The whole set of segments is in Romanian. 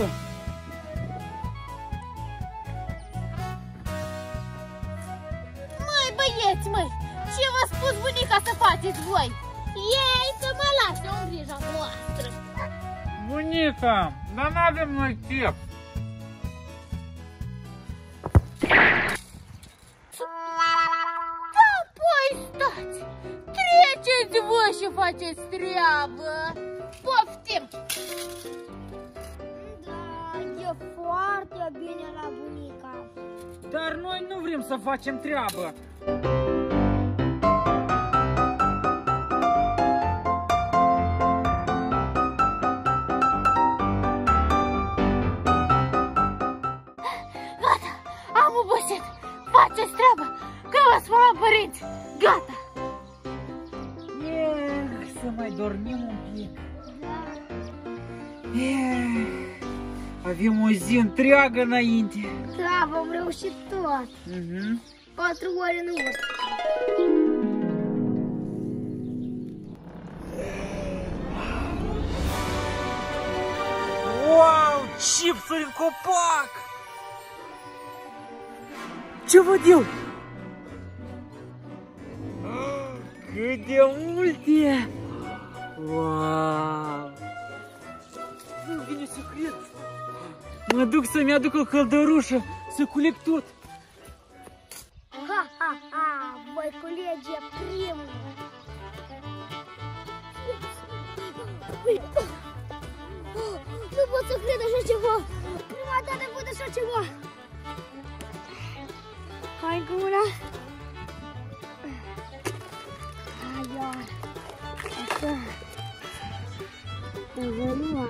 Măi, băieți, măi, ce v-a spus bunica să faceți voi? Ei să mă lase în grija voastră. Bunica, dar n-avem noi chef. Da, păi stați, treceți voi și faceți treabă. Poftim! Da, e foarte bine la bunica. Dar noi nu vrem să facem treabă. Gata, am obosit. Faceți treabă, că v-ați spălat părinți. Gata. Să mai dormim un pic. Avem o zi întreagă înainte. Da, vom reuși tot. 4 ore în urmă. Wow, chipsuri în copac! Ce văd eu? Cât de multe! Wow! Nu vine să cred! Mă duc să-mi aduc o căldărușă, să culeg tot! Ha, ha, ha! Voi culege primul! Nu pot să cred așa ceva! Prima dată văd așa ceva! Hai cu mâna! Hai, iar! Așa! Învălua!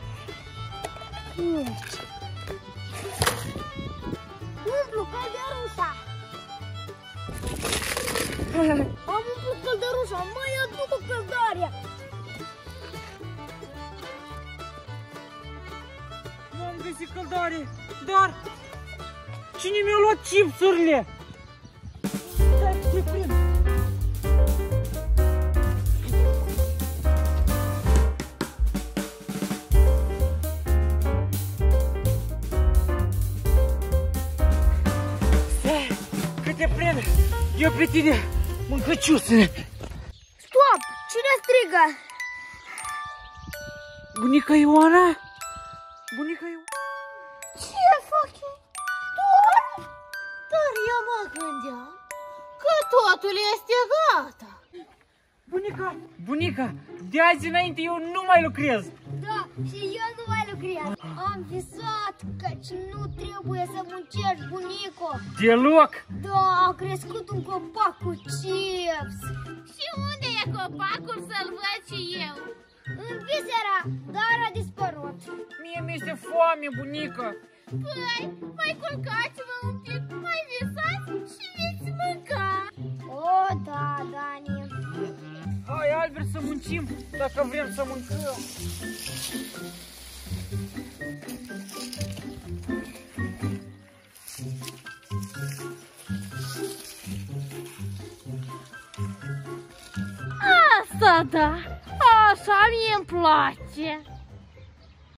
Umplu căldărușa! Am umplut căldărușa! Mai aduc o căldare! Nu am găsit căldare, dar cine mi-a luat chipsurile? Stai că te prind! Stai că te prind! Eu pe tine, mâncăciusule! Stop! Cine strigă? Bunica Ioana? Bunica Ioana? Ce fac eu? Dar eu mă gândeam că totul este gata. Bunica, de azi înainte eu nu mai lucrez. Da, și eu nu mai lucrez. Am visat căci nu trebuie să muncești, bunico. Deloc. Da, a crescut un copac cu chips. Și unde e copacul să-l văd și eu? În visera, dar a dispărut. Mie mi-este foame, bunica. Păi, mai culcați-vă un pic, mai visați și veți mânca. O, da, Dani. Hai, Albert, să muncim, dacă vrem să mâncăm. Asta da, așa mie îmi place.